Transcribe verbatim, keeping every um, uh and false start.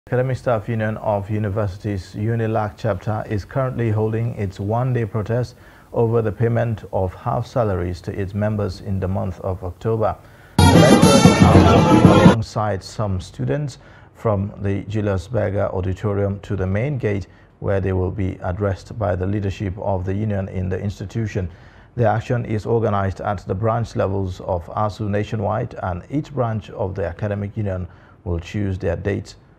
Academic Staff Union of Universities Unilag chapter is currently holding its one-day protest over the payment of half salaries to its members in the month of October. The lecturers are walking alongside some students from the Julius Berger Auditorium to the main gate, where they will be addressed by the leadership of the union in the institution. The action is organized at the branch levels of A S U U nationwide, and each branch of the academic union will choose their dates